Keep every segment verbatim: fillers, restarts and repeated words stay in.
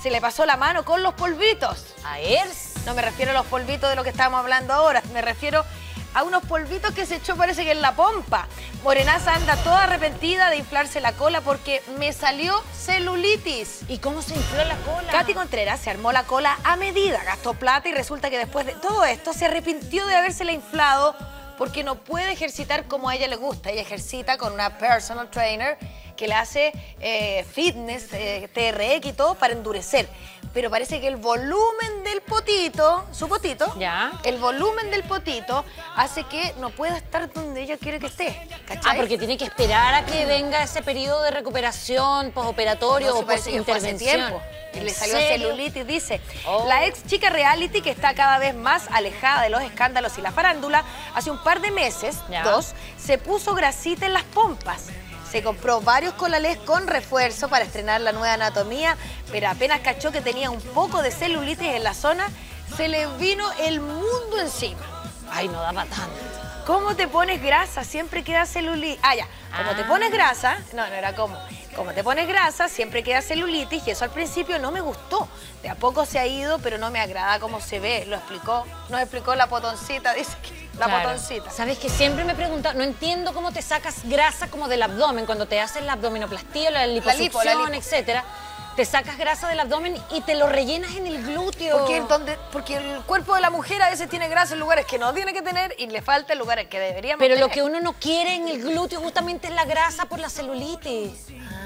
se le pasó la mano con los polvitos. A ver. No me refiero a los polvitos de lo que estábamos hablando ahora, me refiero a unos polvitos que se echó, parece que en la pompa. Morenaza anda toda arrepentida de inflarse la cola porque me salió celulitis. ¿Y cómo se infló la cola? Katy Contreras se armó la cola a medida, gastó plata y resulta que después de todo esto se arrepintió de habérsela inflado porque no puede ejercitar como a ella le gusta. Ella ejercita con una personal trainer que le hace eh, fitness, eh, T R X y todo para endurecer. Pero parece que el volumen del potito, su potito, ya. el volumen del potito hace que no pueda estar donde ella quiere que esté. ¿Cachai? Ah, porque tiene que esperar a que venga ese periodo de recuperación postoperatorio No, o si parece que fue hace post-intervención. tiempo. Y le ¿En salió serio? celulitis, dice. Oh. La ex chica reality, que está cada vez más alejada de los escándalos y la farándula, hace un par de meses, ya. dos, se puso grasita en las pompas. Se compró varios colales con refuerzo para estrenar la nueva anatomía, pero apenas cachó que tenía un poco de celulitis en la zona, se le vino el mundo encima. Ay, no da para tanto. ¿Cómo te pones grasa? Siempre queda celulitis. Ah, ya. Como Ah. te pones grasa, no, no era como. Como te pones grasa, siempre queda celulitis y eso al principio no me gustó. De a poco se ha ido, pero no me agrada cómo se ve. Lo explicó, nos explicó la potoncita, dice que la Claro. potoncita. Sabes que siempre me he preguntado, no entiendo cómo te sacas grasa como del abdomen, cuando te hacen la abdominoplastía, la liposucción, lipo, la lipo. etcétera. Te sacas grasa del abdomen y te lo rellenas en el glúteo. Porque, donde, porque el cuerpo de la mujer a veces tiene grasa en lugares que no tiene que tener y le falta en lugares que deberíamos Pero tener. lo que uno no quiere en el glúteo justamente es la grasa por la celulitis.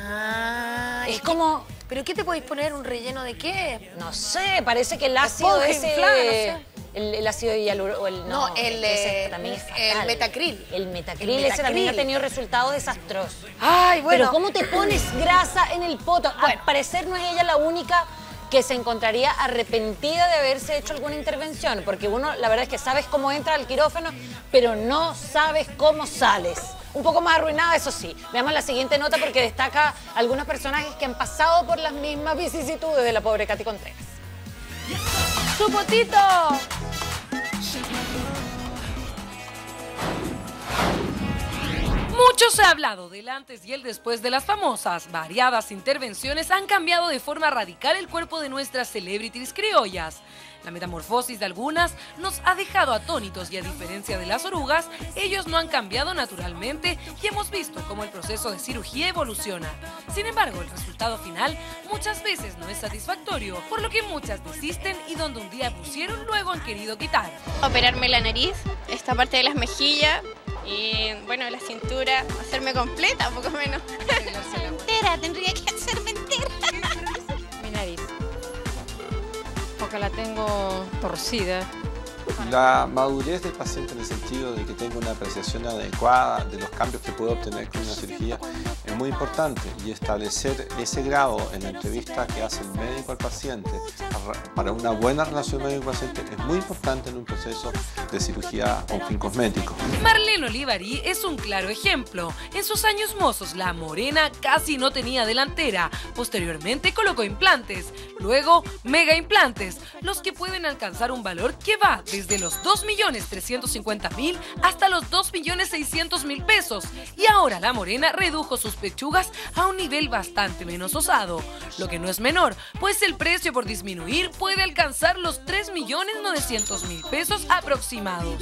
Ah, Es ¿y como, qué- ¿Pero qué te podéis poner? ¿Un relleno de qué? no sé, parece que el ácido esponja ese... inflada, no sé. El, el ácido hialurónico, el, no, No, el, ese eh, también es el fatal. metacril. El metacril, El ese también ha metacril. tenido resultados desastrosos. Ay, bueno. Pero ¿cómo te pones grasa en el poto? Bueno. Al parecer no es ella la única que se encontraría arrepentida de haberse hecho alguna intervención, porque uno, la verdad es que sabes cómo entra al quirófano, pero no sabes cómo sales. Un poco más arruinada, eso sí. Veamos la siguiente nota porque destaca algunos personajes que han pasado por las mismas vicisitudes de la pobre Katy Contreras. ¡Su potito! Mucho se ha hablado del antes y el después de las famosas. Variadas intervenciones han cambiado de forma radical el cuerpo de nuestras celebrities criollas. La metamorfosis de algunas nos ha dejado atónitos y a diferencia de las orugas, ellos no han cambiado naturalmente y hemos visto cómo el proceso de cirugía evoluciona. Sin embargo, el resultado final muchas veces no es satisfactorio, por lo que muchas desisten y donde un día pusieron, luego han querido quitar. Operarme la nariz, esta parte de las mejillas y bueno, la cintura, hacerme completa, poco menos. Entera, tendría que hacerme entera. Mi nariz, porque la tengo torcida. La madurez del paciente en el sentido de que tenga una apreciación adecuada de los cambios que puede obtener con una cirugía es muy importante, y establecer ese grado en la entrevista que hace el médico al paciente para una buena relación médico-paciente es muy importante en un proceso de cirugía con fin cosmético. Marlene Olivari es un claro ejemplo. En sus años mozos, la morena casi no tenía delantera. Posteriormente colocó implantes, luego mega implantes, los que pueden alcanzar un valor que va desde los dos millones trescientos cincuenta mil hasta los dos millones seiscientos mil pesos. Y ahora la morena redujo sus pechugas a un nivel bastante menos osado, lo que no es menor, pues el precio por disminuir puede alcanzar los tres millones novecientos mil pesos aproximados.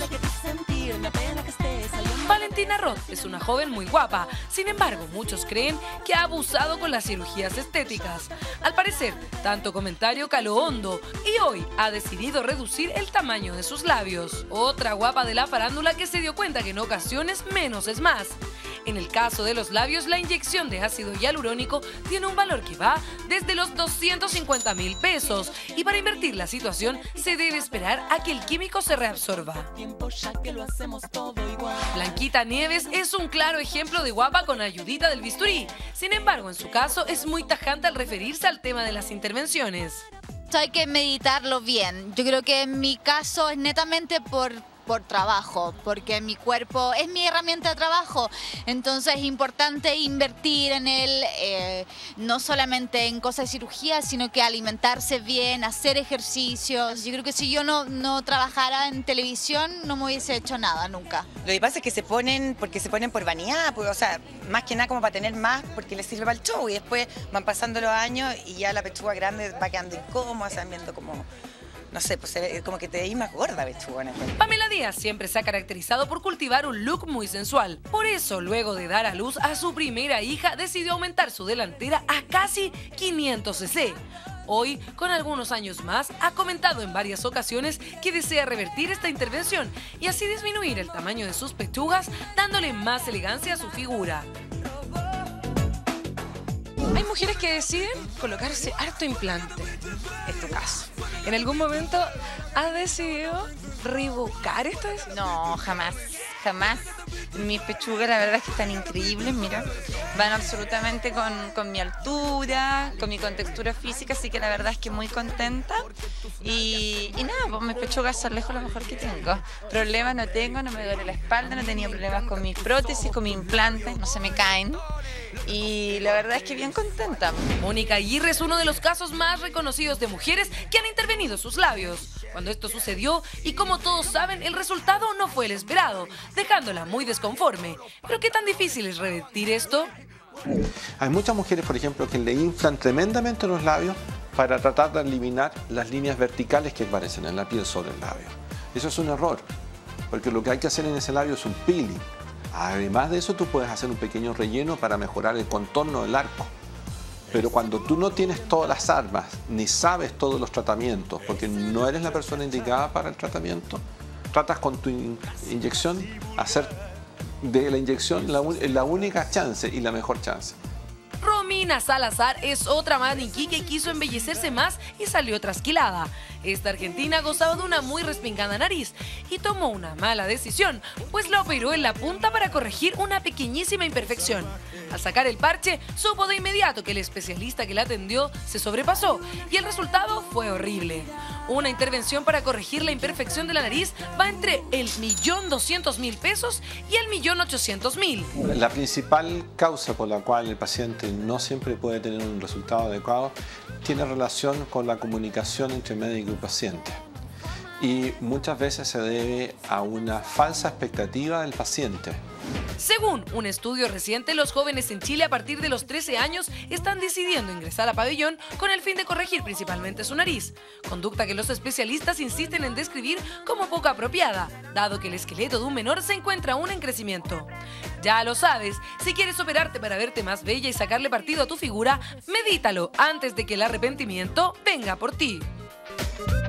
Valentina Roth es una joven muy guapa, sin embargo muchos creen que ha abusado con las cirugías estéticas. Al parecer, tanto comentario caló hondo y hoy ha decidido reducir el tamaño de sus labios. Otra guapa de la farándula que se dio cuenta que en ocasiones menos es más. En el caso de los labios, la inyección de ácido hialurónico tiene un valor que va desde los doscientos cincuenta mil pesos y para invertir la situación se debe esperar a que el químico se reabsorba. Blanquita Nieves es un claro ejemplo de guapa con ayudita del bisturí. Sin embargo, en su caso es muy tajante al referirse al tema de las intervenciones. Hay que meditarlo bien. Yo creo que en mi caso es netamente por por trabajo, porque mi cuerpo es mi herramienta de trabajo, entonces es importante invertir en él, eh, no solamente en cosas de cirugía, sino que alimentarse bien, hacer ejercicios. Yo creo que si yo no, no trabajara en televisión no me hubiese hecho nada nunca. Lo que pasa es que se ponen, porque se ponen por vanidad, pues, o sea, más que nada como para tener más, porque les sirve para el show, y después van pasando los años y ya la pechuga grande va quedando incómoda, se van viendo como... No sé, pues como que te veis más gorda, pechuga. Pamela Díaz siempre se ha caracterizado por cultivar un look muy sensual. Por eso, luego de dar a luz a su primera hija, decidió aumentar su delantera a casi quinientos cc. Hoy, con algunos años más, ha comentado en varias ocasiones que desea revertir esta intervención y así disminuir el tamaño de sus pechugas, dándole más elegancia a su figura. Hay mujeres que deciden colocarse harto implante. Es tu caso. ¿En algún momento has decidido revocar esto? No, jamás, jamás. Mis pechugas la verdad es que están increíbles, mira. Van absolutamente con, con mi altura, con mi contextura física, así que la verdad es que muy contenta. Y, y nada, pues mis pechugas son lejos lo mejor que tengo. Problemas no tengo, no me duele la espalda, no he tenido problemas con mis prótesis, con mis implantes, no se me caen. Y la verdad es que bien contenta. Mónica Aguirre es uno de los casos más reconocidos de mujeres que han intervenido sus labios. Cuando esto sucedió, y como todos saben, el resultado no fue el esperado, dejándola muy desconforme. ¿Pero qué tan difícil es revertir esto? Hay muchas mujeres, por ejemplo, que le inflan tremendamente los labios para tratar de eliminar las líneas verticales que aparecen en la piel sobre el labio. Eso es un error, porque lo que hay que hacer en ese labio es un peeling. Además de eso, tú puedes hacer un pequeño relleno para mejorar el contorno del arco. Pero cuando tú no tienes todas las armas, ni sabes todos los tratamientos, porque no eres la persona indicada para el tratamiento, tratas con tu in inyección hacer de la inyección la, la única chance y la mejor chance. Romina Salazar es otra maniquí que quiso embellecerse más y salió trasquilada. Esta argentina gozaba de una muy respingada nariz y tomó una mala decisión, pues la operó en la punta para corregir una pequeñísima imperfección. Al sacar el parche, supo de inmediato que el especialista que la atendió se sobrepasó y el resultado fue horrible. Una intervención para corregir la imperfección de la nariz va entre el millón doscientos mil pesos y el millón ochocientos mil. La principal causa por la cual el paciente no siempre puede tener un resultado adecuado tiene relación con la comunicación entre médico y paciente. Y muchas veces se debe a una falsa expectativa del paciente. Según un estudio reciente, los jóvenes en Chile a partir de los trece años están decidiendo ingresar a pabellón con el fin de corregir principalmente su nariz, conducta que los especialistas insisten en describir como poco apropiada, dado que el esqueleto de un menor se encuentra aún en crecimiento. Ya lo sabes, si quieres operarte para verte más bella y sacarle partido a tu figura, medítalo antes de que el arrepentimiento venga por ti.